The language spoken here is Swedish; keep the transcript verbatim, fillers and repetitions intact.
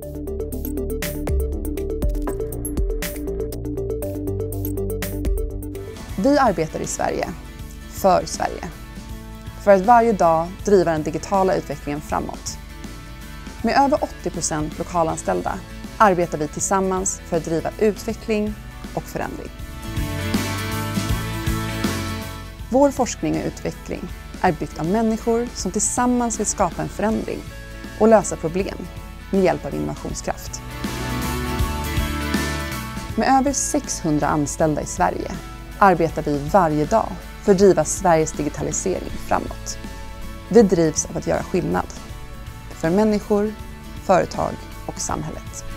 Vi arbetar i Sverige, för Sverige. För att varje dag driva den digitala utvecklingen framåt. Med över åttio procent lokalanställda arbetar vi tillsammans för att driva utveckling och förändring. Vår forskning och utveckling är byggt av människor som tillsammans vill skapa en förändring och lösa problem med hjälp av innovationskraft. Med över sexhundra anställda i Sverige arbetar vi varje dag för att driva Sveriges digitalisering framåt. Vi drivs av att göra skillnad för människor, företag och samhället.